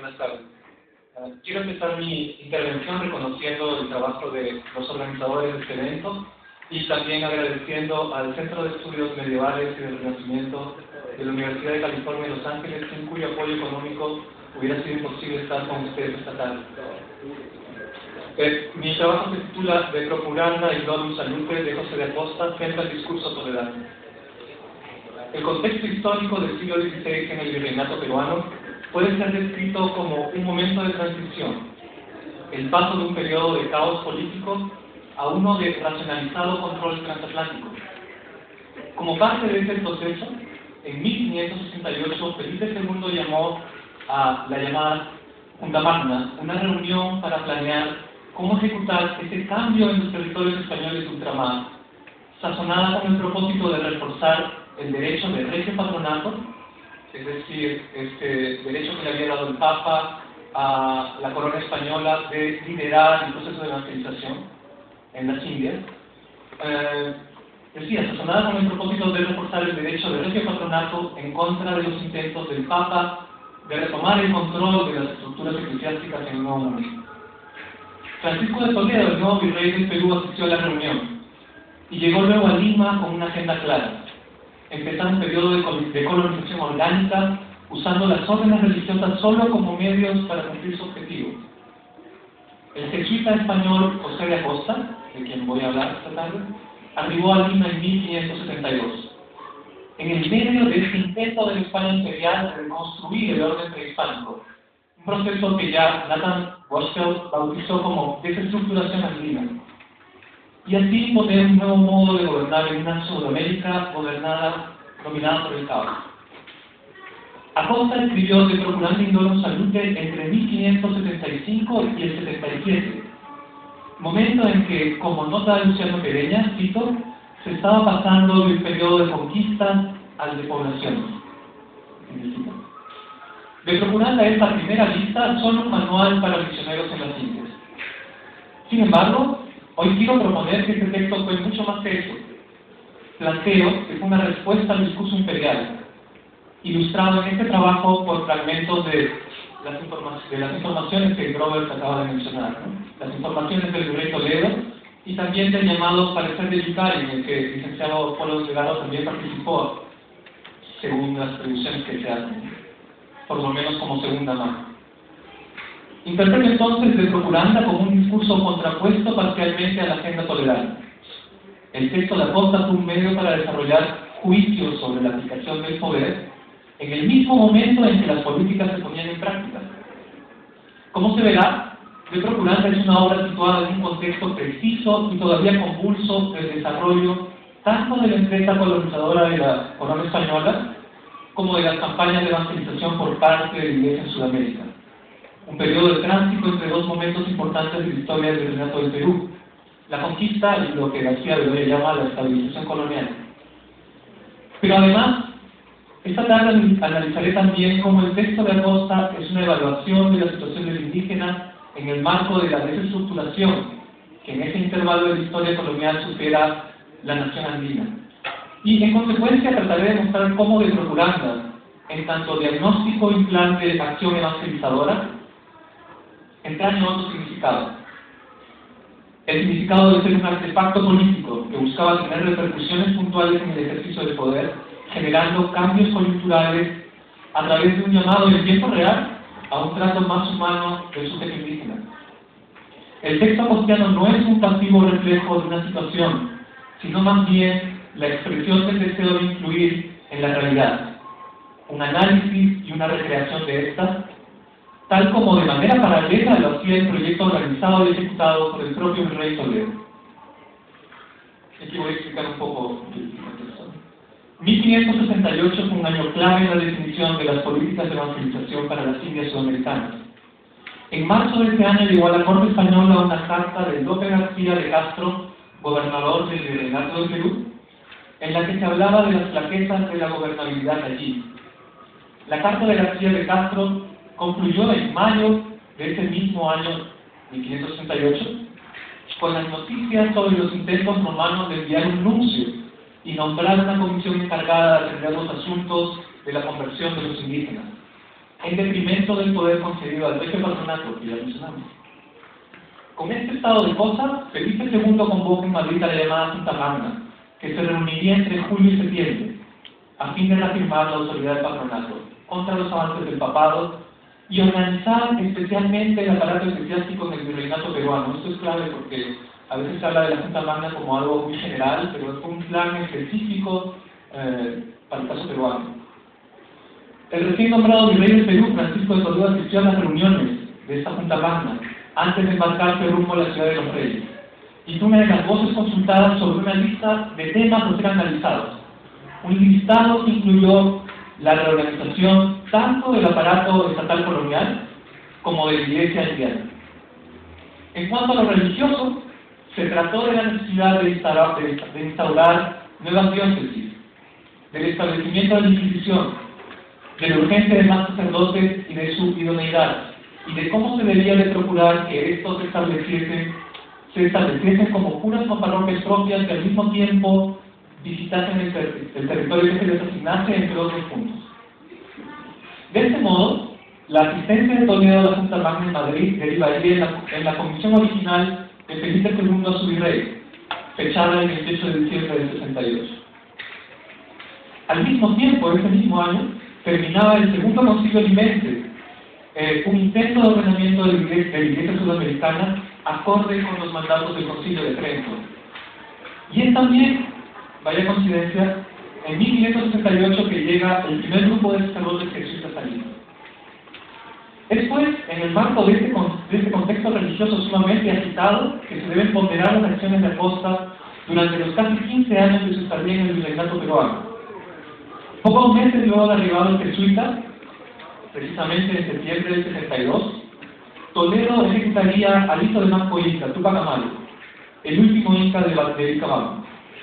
Buenas tardes. Quiero empezar mi intervención reconociendo el trabajo de los organizadores de este evento y también agradeciendo al Centro de Estudios Medievales y del Renacimiento de la Universidad de California en Los Ángeles, sin cuyo apoyo económico hubiera sido imposible estar con ustedes esta tarde. Mi trabajo se titula De Procuranda y Glorium Salute de José de Acosta, frente al discurso tolerante. El contexto histórico del siglo XVI en el virreinato peruano puede ser descrito como un momento de transición, el paso de un periodo de caos político a uno de racionalizado control transatlántico. Como parte de ese proceso, en 1568 Felipe II llamó a la llamada Junta Magna una reunión para planear cómo ejecutar ese cambio en los territorios españoles de ultramar, sazonada con el propósito de reforzar el derecho de regio patronato, es decir, este derecho que le había dado el Papa a la corona española de liderar el proceso de evangelización en las Indias. Decía, sazonada con el propósito de reforzar el derecho de regio patronato en contra de los intentos del Papa de retomar el control de las estructuras eclesiásticas en el Nuevo Mundo. Francisco de Toledo, el nuevo virrey del Perú, asistió a la reunión y llegó luego a Lima con una agenda clara: empezar un periodo de colonización orgánica usando las órdenes religiosas solo como medios para cumplir su objetivo. El jesuita español José de Acosta, de quien voy a hablar esta tarde, arribó a Lima en 1572. En el medio de este intento de la España imperial de reconstruir el orden prehispánico, un proceso que ya Nathan Rothschild bautizó como desestructuración andina, y así poner un nuevo modo de gobernar en una Sudamérica dominada por el caos. Acosta escribió De Procuranda y Glorium Salute entre 1575 y el 77, momento en que, como nota Luciano Pereña, cito, se estaba pasando del periodo de conquista al de población. De Procuranda es a primera vista solo un manual para misioneros en las Indias. Sin embargo, hoy quiero proponer que este texto fue mucho más que eso. Planteo que fue una respuesta al discurso imperial, ilustrado en este trabajo por fragmentos de las informaciones que Robert acaba de mencionar, ¿no? Las informaciones del virrey Toledo y también del llamado parecer de Yukari, en el que el licenciado Polo Delgado también participó, según las previsiones que se hacen, por lo menos como segunda mano. Interpreto entonces De Procuranda como un discurso contrapuesto parcialmente a la agenda tolerante. El texto de Acosta fue un medio para desarrollar juicios sobre la aplicación del poder en el mismo momento en que las políticas se ponían en práctica. Como se verá, De Procuranda es una obra situada en un contexto preciso y todavía convulso del desarrollo tanto de la empresa colonizadora de la corona española como de las campañas de evangelización por parte de la Iglesia en Sudamérica. Un periodo de tránsito entre dos momentos importantes de la historia del virreinato del Perú: la conquista y lo que García Bedoya llama la estabilización colonial. Pero además, esta tarde analizaré también cómo el texto de Acosta es una evaluación de la situación del indígena en el marco de la desestructuración que en ese intervalo de la historia colonial supera la nación andina. Y en consecuencia trataré de mostrar cómo De Procuranda, en tanto diagnóstico y plan de acción evangelizadora, entraña otro significado. El significado de ser un artefacto político que buscaba tener repercusiones puntuales en el ejercicio del poder, generando cambios coyunturales a través de un llamado en tiempo real a un trato más humano del sujeto indígena. El texto acostiano no es un pasivo reflejo de una situación, sino más bien la expresión del deseo de influir en la realidad, un análisis y una recreación de esta, tal como de manera paralela lo hacía el proyecto organizado y ejecutado por el propio virrey Toledo. Aquí voy a explicar un poco el contexto. 1568 fue un año clave en la definición de las políticas de evangelización para las Indias sudamericanas. En marzo de ese año llegó a la Corte Española una carta de Lope García de Castro, gobernador del virreinato del Perú, en la que se hablaba de las flaquezas de la gobernabilidad allí. La carta de García de Castro concluyó en mayo de ese mismo año, 1568, con las noticias sobre los intentos romanos de enviar un nuncio y nombrar una comisión encargada de atender los asuntos de la conversión de los indígenas. en detrimento del poder concedido al regio patronato que ya mencionamos. Con este estado de cosas, Felipe II convoca en Madrid a la llamada Junta Magna, que se reuniría entre julio y septiembre, a fin de reafirmar la autoridad del patronato contra los avances del papado y organizar especialmente el aparato eclesiástico en el virreinato peruano. Esto es clave porque a veces se habla de la Junta Magna como algo muy general, pero es un plan específico para el caso peruano. El recién nombrado virrey del Perú, Francisco de Toledo, asistió a las reuniones de esta Junta Magna antes de embarcarse rumbo a la ciudad de los Reyes, y fue una de las voces consultadas sobre una lista de temas a ser analizados. Un listado que incluyó la reorganización tanto del aparato estatal colonial como de la Iglesia angliana. En cuanto a lo religioso, se trató de la necesidad de instaurar nuevas diócesis, del establecimiento de la Inquisición, de la urgencia de más sacerdotes y de su idoneidad, y de cómo se debía de procurar que estos se estableciesen como curas con parroquias propias que al mismo tiempo visitasen el territorio que se les asignase, entre otros puntos. De este modo, la asistencia de Toledo a la Junta Magna en Madrid derivaría en la comisión original de Felipe II a su virrey, fechada el 28 de diciembre del 68. Al mismo tiempo, ese mismo año, terminaba el segundo concilio limense, un intento de ordenamiento de la Iglesia sudamericana acorde con los mandatos del Concilio de Trento. Y es también, vaya coincidencia, en 1568 que llega el primer grupo de sacerdotes jesuitas a Lima. Es pues en el marco de este contexto religioso sumamente agitado que se deben ponderar las acciones de Acosta durante los casi 15 años de su estadía en el virreinato peruano. Pocos meses luego de arribado el jesuita, precisamente en septiembre del 62, Toledo ejecutaría al hijo de Manco Inca, Túpac Amaru, el último inca de Vilcabamba.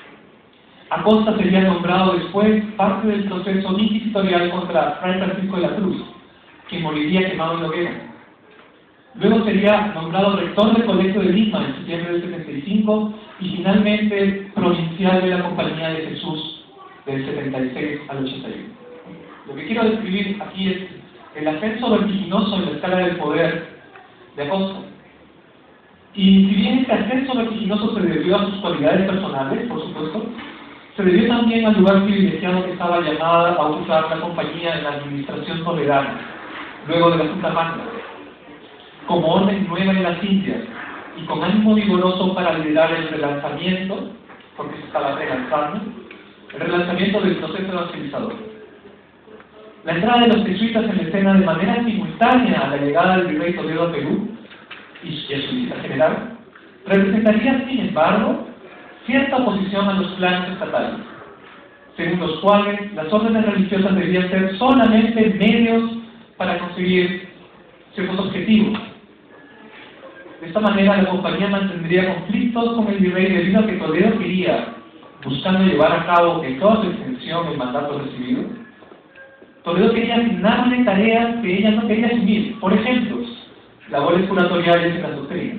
Acosta sería nombrado después parte del proceso inquisitorial contra Fray Francisco de la Cruz, quien moriría quemado en la hoguera. Luego sería nombrado rector del Colegio de Lima en septiembre del 75 y finalmente provincial de la Compañía de Jesús del 76 al 81. Lo que quiero describir aquí es el ascenso vertiginoso en la escala del poder de Acosta. Y si bien este ascenso vertiginoso se debió a sus cualidades personales, por supuesto, se debió también al lugar privilegiado que estaba llamada a ocupar la compañía en la administración toledana, luego de la Junta Magna, como orden nueva en las Indias y con ánimo vigoroso para liderar el relanzamiento, porque se estaba relanzando, el relanzamiento del proceso evangelizador. La entrada de los jesuitas en la escena de manera simultánea a la llegada del virrey Toledo a Perú y a su visita general, representaría, sin embargo, cierta oposición a los planes estatales, según los cuales las órdenes religiosas debían ser solamente medios para conseguir ciertos objetivos. De esta manera, la compañía mantendría conflictos con el virrey debido a que Toledo quería, buscando llevar a cabo en toda su extensión el mandato recibido, Toledo quería asignarle tareas que ella no quería asumir, por ejemplo, labores curatoriales en las doctrinas.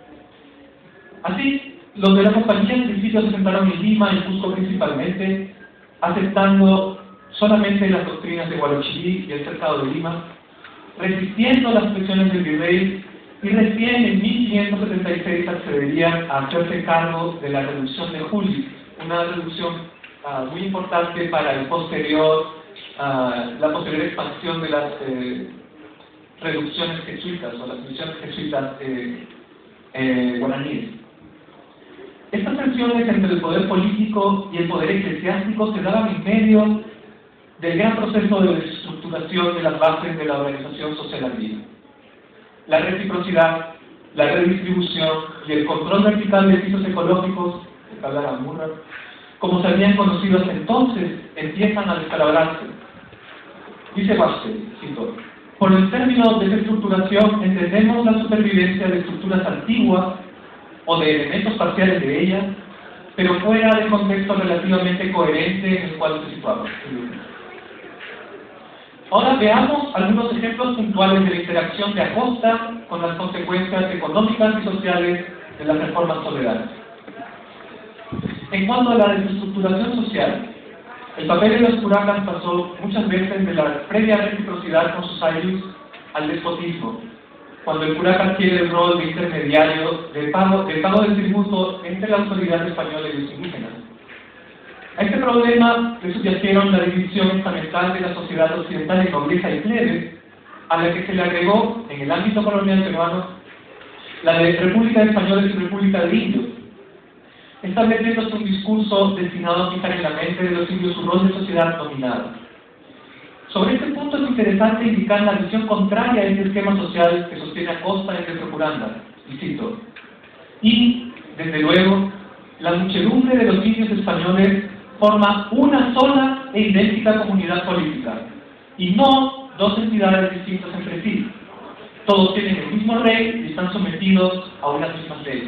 Así, los de la compañía en principio se sentaron en Lima y Cusco principalmente, aceptando solamente las doctrinas de Huarochirí y el Cercado de Lima, resistiendo las presiones del virrey, y recién en 1576 accederían a hacerse cargo de la reducción de Juli, una reducción muy importante para la posterior expansión de las reducciones jesuitas o las misiones jesuitas guaraníes. Estas tensiones entre el poder político y el poder eclesiástico se daban en medio del gran proceso de desestructuración de las bases de la organización social andina. La reciprocidad, la redistribución y el control vertical de pisos ecológicos, que habla Murray, como se habían conocido hasta entonces, empiezan a descalabrarse. Dice Bastel, cito: por el término de desestructuración entendemos la supervivencia de estructuras antiguas o de elementos parciales de ellas, pero fuera del contexto relativamente coherente en el cual se situaba. Ahora veamos algunos ejemplos puntuales de la interacción de Acosta con las consecuencias económicas y sociales de las reformas toleradas. En cuanto a la desestructuración social, El papel de los curacas pasó muchas veces de la previa reciprocidad con sus ayllus al despotismo, cuando el curaca quiere el rol de intermediario del pago del tributo entre la autoridad española y los indígenas. A este problema le subyacieron la división estamental de la sociedad occidental en nobleza y plebe, a la que se le agregó, en el ámbito colonial peruano, la de República de Españoles y República de Indios, estableciéndose un discurso destinado a fijar en la mente de los indios su rol de sociedad dominada. Sobre este punto es interesante indicar la visión contraria a este esquema social que sostiene Acosta en el Procuranda, y cito: y, desde luego, la muchedumbre de los indios españoles forma una sola e idéntica comunidad política, y no dos entidades distintas entre sí. Todos tienen el mismo rey y están sometidos a unas mismas leyes.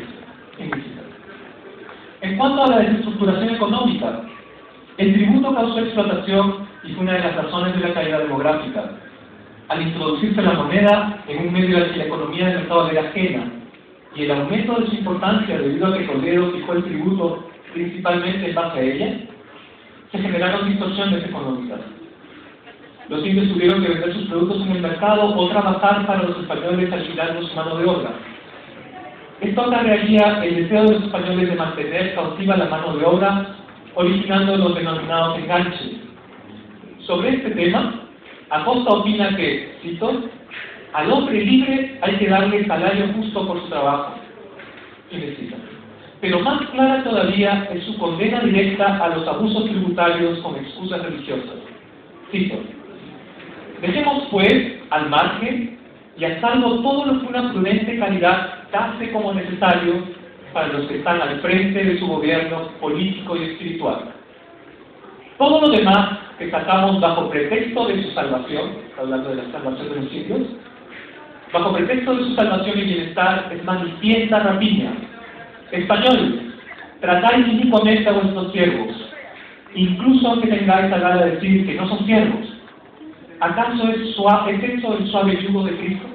En cuanto a la desestructuración económica, el tributo causó explotación y fue una de las razones de la caída demográfica. Al introducirse la moneda en un medio al que la economía del Estado era ajena y el aumento de su importancia debido a que Toledo fijó el tributo principalmente en base a ella, se generaron distorsiones económicas. Los indios tuvieron que vender sus productos en el mercado o trabajar para los españoles alquilando su mano de obra. Esto acarrearía el deseo de los españoles de mantener cautiva la mano de obra, originando los denominados enganches. Sobre este tema, Acosta opina que, cito: al hombre libre hay que darle salario justo por su trabajo. Y me cita: pero más clara todavía es su condena directa a los abusos tributarios con excusas religiosas. Cito: dejemos pues al margen y a salvo todo lo que una prudente caridad tase como necesario para los que están al frente de su gobierno político y espiritual. Todo lo demás que sacamos bajo pretexto de su salvación, hablando de la salvación de los indios, bajo pretexto de su salvación y bienestar, es manifiesta rapiña. Españoles, tratáis inicuamente a vuestros siervos, incluso aunque tengáis la gana de decir que no son siervos. ¿Acaso es eso el suave yugo de Cristo?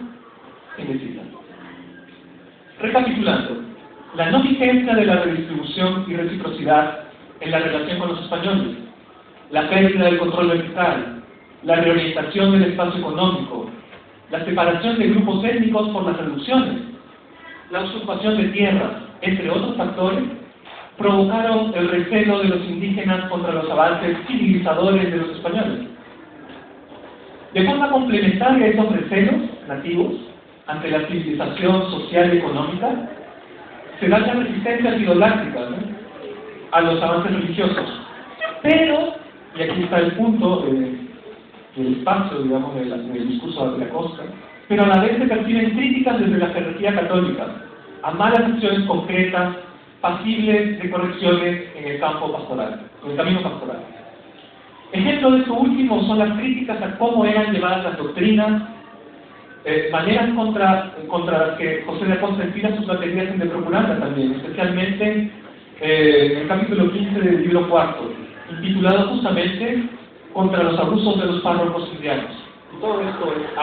Recapitulando, la no vigencia de la redistribución y reciprocidad en la relación con los españoles, la pérdida del control vertical, la reorientación del espacio económico, la separación de grupos étnicos por las reducciones, la usurpación de tierras, entre otros factores, provocaron el recelo de los indígenas contra los avances civilizadores de los españoles. De forma complementaria a esos recelos nativos ante la civilización social y económica, se dan las resistencias idolátricas, ¿no?, a los avances religiosos. Pero, y aquí está el punto del espacio, digamos, del discurso de Acosta, pero a la vez se perciben críticas desde la jerarquía católica a malas acciones concretas, pasibles de correcciones en el campo pastoral, en el camino pastoral. Ejemplo de esto último son las críticas a cómo eran llevadas las doctrinas, maneras contra las que José de Acosta inspira sus baterías en De Procuranda también, especialmente en el capítulo 15 del libro cuarto, intitulado justamente Contra los abusos de los párrocos cristianos. Y todo esto es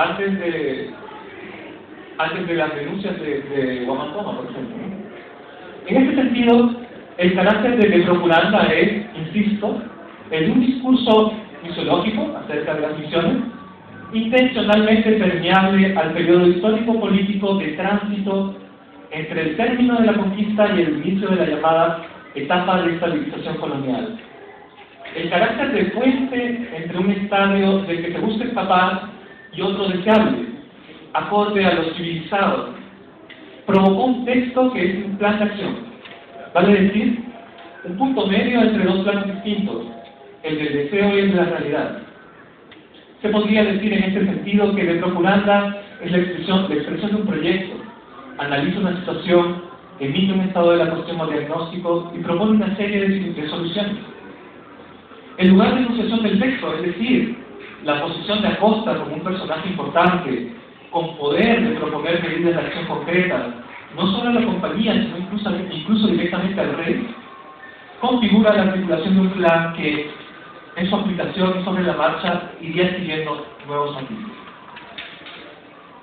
antes de las denuncias de Guamantoma, por ejemplo, ¿no? En este sentido, el carácter de Procuranda es, insisto, en un discurso misológico acerca de las misiones, intencionalmente permeable al periodo histórico-político de tránsito entre el término de la conquista y el inicio de la llamada etapa de estabilización colonial. El carácter de puente entre un estadio del que se busca escapar y otro deseable, acorde a los civilizados, provocó un texto que es un plan de acción, vale decir, un punto medio entre dos planos distintos, el del deseo y el de la realidad. Se podría decir en este sentido que De Procuranda es la expresión de un proyecto, analiza una situación, emite un estado de la cuestión o diagnóstico y propone una serie de soluciones. En lugar de enunciación del texto, es decir, la posición de Acosta como un personaje importante, con poder de proponer medidas de acción concretas, no solo a la compañía, sino incluso directamente al rey, configura la articulación de un plan que, en su aplicación y sobre la marcha, iría siguiendo nuevos matices.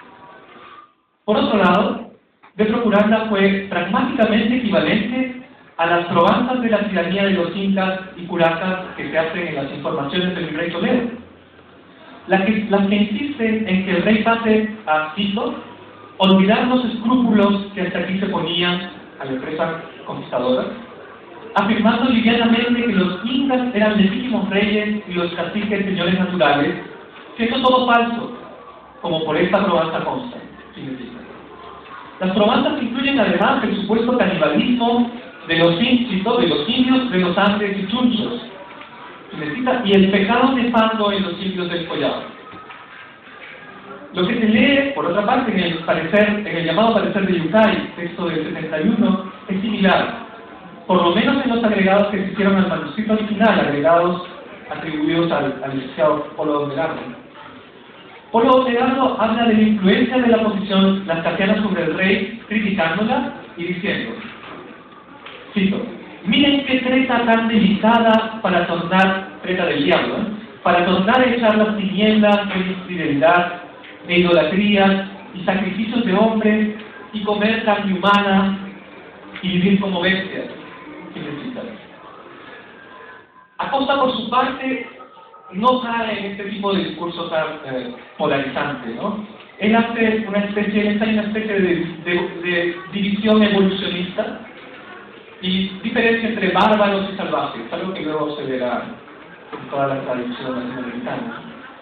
Por otro lado, De Procuranda fue pragmáticamente equivalente a las probanzas de la tiranía de los incas y curacas que se hacen en las informaciones del rey Toledo. Las que insisten en que el rey pase a, cito, olvidar los escrúpulos que hasta aquí se ponían a la empresa conquistadora, afirmando livianamente que los incas eran legítimos reyes y los caciques señores naturales, siendo todo falso, como por esta probanza consta. Las probanzas incluyen además el supuesto canibalismo de los indios, de los andes y chunchos, y el pecado nefasto en los indios del Collado. Lo que se lee, por otra parte, en el llamado parecer de Yucay, texto del 71, es similar, por lo menos en los agregados que se hicieron al manuscrito original, agregados atribuidos al licenciado Polo Dondelardo. Polo Dondelardo habla de la influencia de la posición lascasiana sobre el rey, criticándola y diciendo, cito, miren qué treta tan delicada para tornar, treta del diablo, para tornar a echar las tinieblas de infidelidad, de idolatría y sacrificios de hombres y comer carne humana y vivir como bestias. Acosta, por su parte, no cae en este tipo de discurso tan polarizante, ¿no? Él hace una especie de división evolucionista y diferencia entre bárbaros y salvajes, algo que luego se verá en toda la tradición latinoamericana.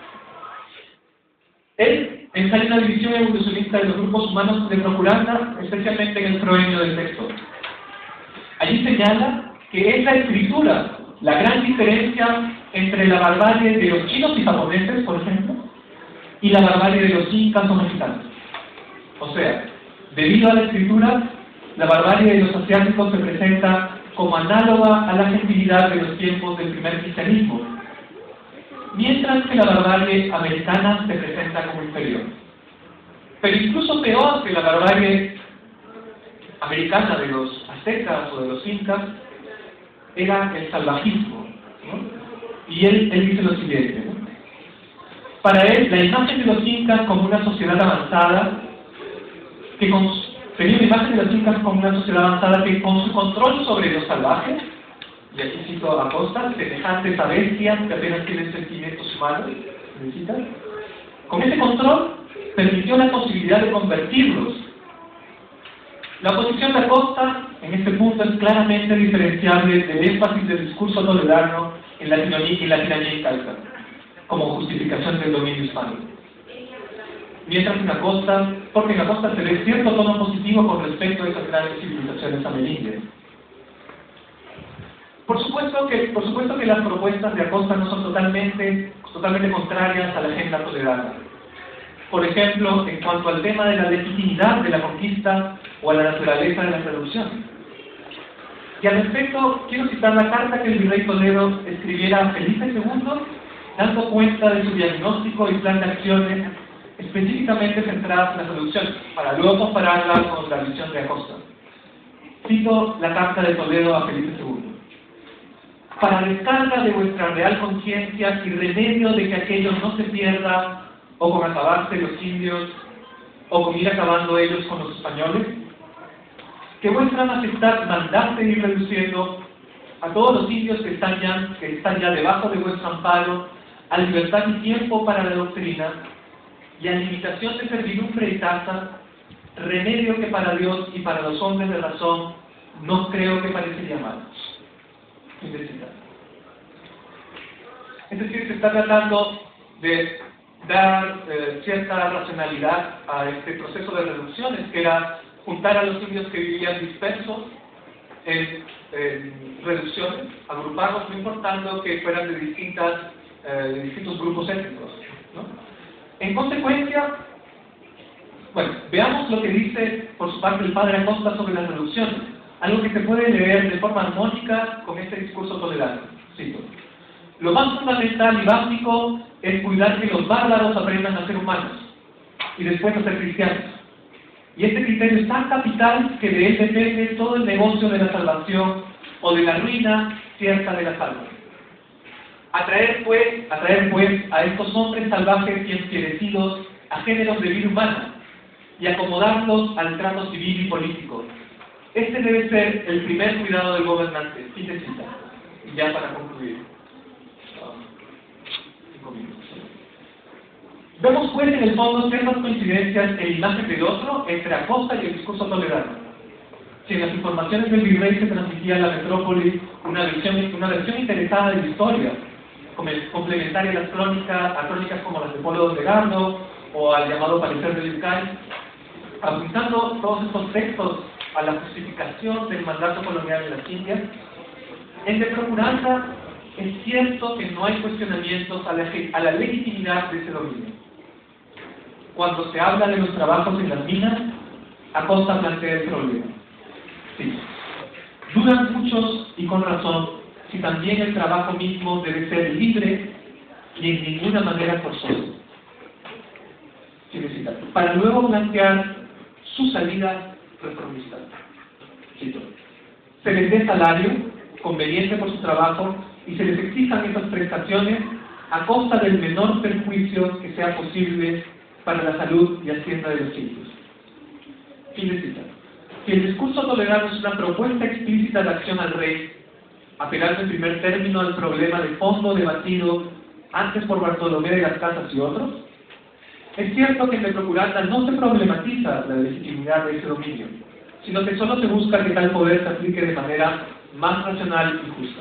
Él ensaña una división evolucionista de los grupos humanos de Procuranda, especialmente en el proemio del texto. Allí señala que es la escritura la gran diferencia entre la barbarie de los chinos y japoneses, por ejemplo, y la barbarie de los incas o mexicanos. O sea, debido a la escritura, la barbarie de los asiáticos se presenta como análoga a la gentilidad de los tiempos del primer cristianismo, mientras que la barbarie americana se presenta como inferior. Pero incluso peor que la barbarie americana de los aztecas o de los incas era el salvajismo, ¿no? Y él dice lo siguiente, ¿no? Para él, la imagen de los incas como una sociedad avanzada, tenía una imagen de los incas como una sociedad avanzada que con su control sobre los salvajes, y aquí cito a Acosta, semejantes a bestias que apenas tienen sentimientos humanos, con ese control permitió la posibilidad de convertirlos. La posición de Acosta en este punto es claramente diferenciable del énfasis del discurso toledano en la tiranía incaica, como justificación del dominio hispánico. Mientras en Acosta, porque en Acosta se ve cierto tono positivo con respecto a esas grandes civilizaciones amerindias. Por supuesto que las propuestas de Acosta no son totalmente contrarias a la agenda toledana. Por ejemplo, en cuanto al tema de la legitimidad de la conquista o a la naturaleza de la reducción. Y al respecto, quiero citar la carta que el virrey Toledo escribiera a Felipe II, dando cuenta de su diagnóstico y plan de acciones específicamente centradas en la reducción, para luego compararla con la visión de Acosta. Cito la carta de Toledo a Felipe II. Para descarga de vuestra real conciencia y remedio de que aquello no se pierda, o con acabarse los indios, o con ir acabando ellos con los españoles, que vuestra majestad mandase ir reduciendo a todos los indios que están ya debajo de vuestro amparo, a libertad y tiempo para la doctrina, y a limitación de servidumbre y tasa, remedio que para Dios y para los hombres de razón no creo que parecería mal. Es decir, se está tratando de dar cierta racionalidad a este proceso de reducciones, que era juntar a los indios que vivían dispersos en reducciones, agruparlos, no importando que fueran de distintos grupos étnicos, ¿no? En consecuencia, bueno, veamos lo que dice por su parte el padre Acosta sobre las reducciones, algo que se puede leer de forma armónica con este discurso tolerante. Cito: lo más fundamental y básico es cuidar que los bárbaros aprendan a ser humanos y después a ser cristianos. Y este criterio es tan capital que de él depende todo el negocio de la salvación o de la ruina cierta de las almas. Atraer pues a estos hombres salvajes y enfierecidos a géneros de vida humana y acomodarlos al trato civil y político, Este debe ser el primer cuidado del gobernante. Y ya para concluir. 5 minutos. Vemos pues en el fondo ciertas coincidencias en la imagen del otro entre Acosta y el discurso tolerante. Si en las informaciones del virrey se transmitía a la metrópoli una versión interesada de la historia, complementaria a crónicas como las de Polo de Gardo o al llamado parecer de Lucay, apuntando todos estos textos a la justificación del mandato colonial en las Indias, en De Procuranda es cierto que no hay cuestionamientos a la legitimidad de ese dominio. Cuando se habla de los trabajos en las minas, Acosta plantea el problema. Sí. Dudan muchos, y con razón, si también el trabajo mismo debe ser libre y en ninguna manera forzoso. Para luego plantear su salida reformista. Cito. Se les dé salario, conveniente por su trabajo, y se les exijan esas prestaciones a costa del menor perjuicio que sea posible para la salud y hacienda de los indios. Fin de cita. Si el discurso tolerante es una propuesta explícita de acción al rey, apelando en primer término al problema de fondo debatido antes por Bartolomé de las Casas y otros, es cierto que en De Procuranda no se problematiza la legitimidad de ese dominio, sino que solo se busca que tal poder se aplique de manera más racional y justa.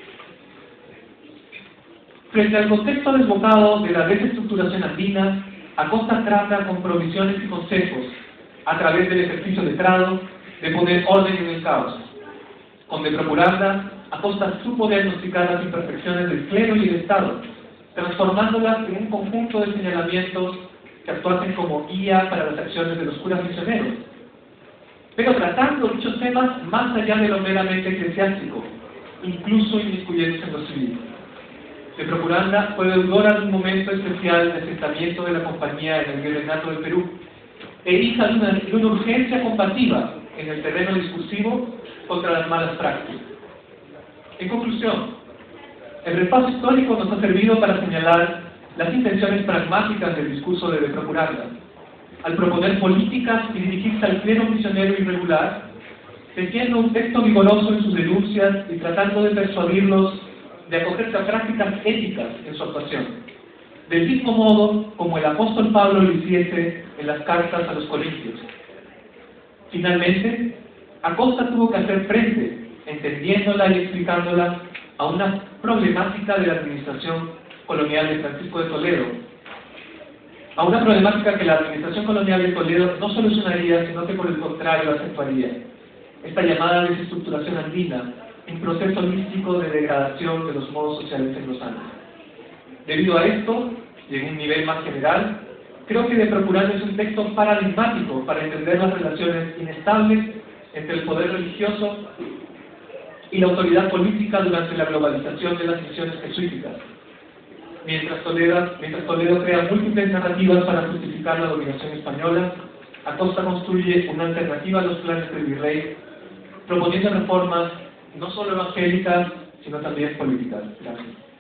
Frente al contexto desbocado de la desestructuración andina, Acosta trata con provisiones y consejos, a través del ejercicio letrado, de poner orden en el caos. Con De Procuranda, Acosta supo diagnosticar las imperfecciones del clero y del Estado, transformándolas en un conjunto de señalamientos que actuasen como guía para las acciones de los curas misioneros, pero tratando dichos temas más allá de lo meramente eclesiástico, incluso inmiscuyéndose en lo civil. De Procuranda fue deudora de un momento especial de asentamiento de la compañía en el virreinato del Perú, e hija de una urgencia combativa en el terreno discursivo contra las malas prácticas. En conclusión, el repaso histórico nos ha servido para señalar las intenciones pragmáticas del discurso de Procuranda, al proponer políticas y dirigirse al clero misionero irregular, teniendo un texto vigoroso en sus denuncias y tratando de persuadirlos de acogerse a prácticas éticas en su actuación, del mismo modo como el apóstol Pablo lo hiciese en las cartas a los Corintios. Finalmente, Acosta tuvo que hacer frente, entendiéndola y explicándola, a una problemática de la administración colonial de Francisco de Toledo, a una problemática que la administración colonial de Toledo no solucionaría, sino que por el contrario acentuaría: esta llamada desestructuración andina, un proceso místico de degradación de los modos sociales en los Andes. Debido a esto, y en un nivel más general, creo que De Procuranda es un texto paradigmático para entender las relaciones inestables entre el poder religioso y la autoridad política durante la globalización de las misiones jesuíticas. Mientras Toledo crea múltiples narrativas para justificar la dominación española, Acosta construye una alternativa a los planes del virrey, proponiendo reformas no solo evangélicas, sino también políticas. Gracias.